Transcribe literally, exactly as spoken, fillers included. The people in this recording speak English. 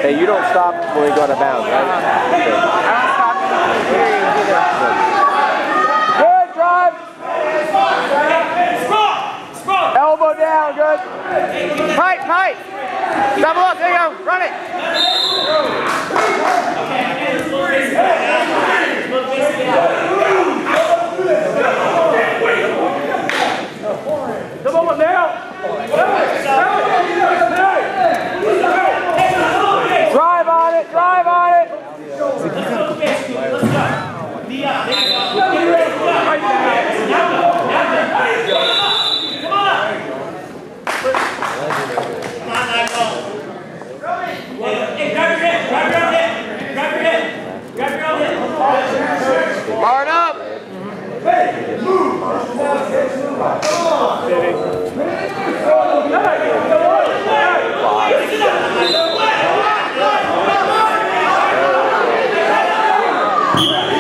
Okay, you don't stop when we go out of bounds, right? Okay. I don't stop either. Good drive. Elbow down, good. Tight, tight. Double up, there you go. Run it. Come on now. Drive on it, drive on it. Bar it up. Hey.